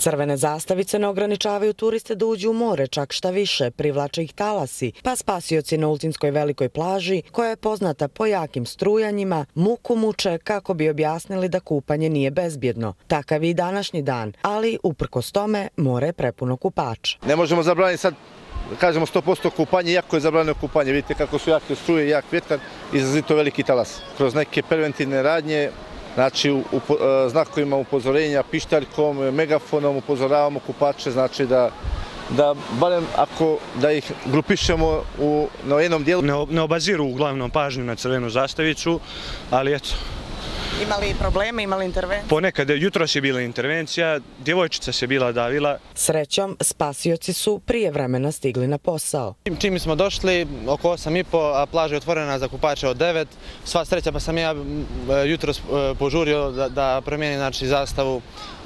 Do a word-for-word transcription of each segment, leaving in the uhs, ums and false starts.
Crvene zastavice ne ograničavaju turiste da uđu u more, čak šta više, privlače ih talasi, pa spasioci na Ulcinskoj velikoj plaži, koja je poznata po jakim strujanjima, muku muče kako bi objasnili da kupanje nije bezbjedno. Takav je i današnji dan, ali uprkos tome more je prepuno kupača. Ne možemo zabraniti sad, kažemo sto posto kupanje, iako je zabranjeno kupanje. Vidite kako su jake struje, jak vjetar, izrazito veliki talas. Kroz neke preventivne radnje, znači u znakovima upozorenja, pištaljkom, megafonom upozoravamo kupače, znači da da barem ako da ih grupišemo u, na jednom dijelu. Ne, ne obaziru uglavnom pažnju na crvenu zastavicu, ali eto. Imali probleme, imali intervencije? Ponekad, jutros je bila intervencija, djevojčica se bila davila. Srećom, spasioci su prije vremena stigli na posao. Čim smo došli, oko osam i po, a plaža je otvorena za kupače od devet. Sva sreća pa sam ja jutros požurio da, da promijenim znači, zastavu,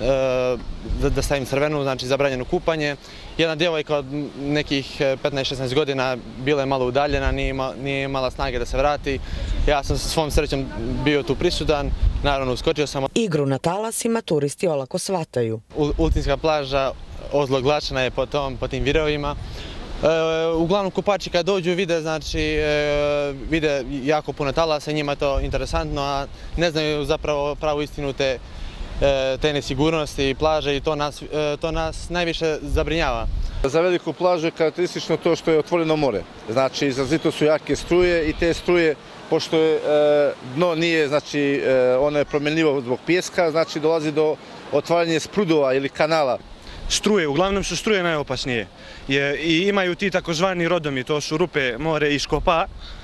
da, da stavim crvenu, znači zabranjeno kupanje. Jedna djevojka od nekih petnaest šesnaest godina bila je malo udaljena, nije, ima, nije imala snage da se vrati. Ja sam sa svom srećom bio tu prisutan, naravno uskočio sam. Igru na talasima turisti olako shvataju. Ulcinska plaža ozloglašena je po, tom, po tim virovima. E, uglavnom kupači kad dođu vide, znači, e, vide jako puno talasa, njima je to interesantno, a ne znaju zapravo pravu istinu te, te nesigurnosti plaže i to nas, to nas najviše zabrinjava. Za veliku plažu je karakteristično to što je otvoreno more. Znači, izrazito su jake struje i te struje, pošto je e, dno nije, znači, e, ono je promjenljivo zbog pijeska, znači dolazi do otvaranja sprudova ili kanala. Struje, uglavnom su struje najopasnije. Je, i imaju ti takozvani rodomi, to su rupe, more i škopa.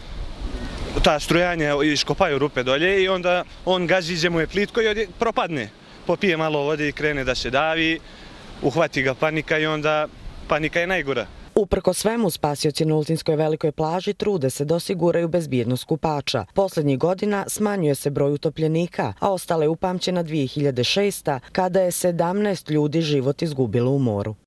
Ta strujanja iškopaju rupe dolje i onda on gazi, gdje mu je plitko i propadne. Popije malo vode i krene da se davi, uhvati ga panika i onda panika je najgora. Uprko svemu, spasioci na Ulcinskoj velikoj plaži trude se da osiguraju bezbjednost kupača. Poslednjih godina smanjuje se broj utopljenika, a ostala je upamćena dvije hiljade šesta. kada je sedamnaest ljudi život izgubilo u moru.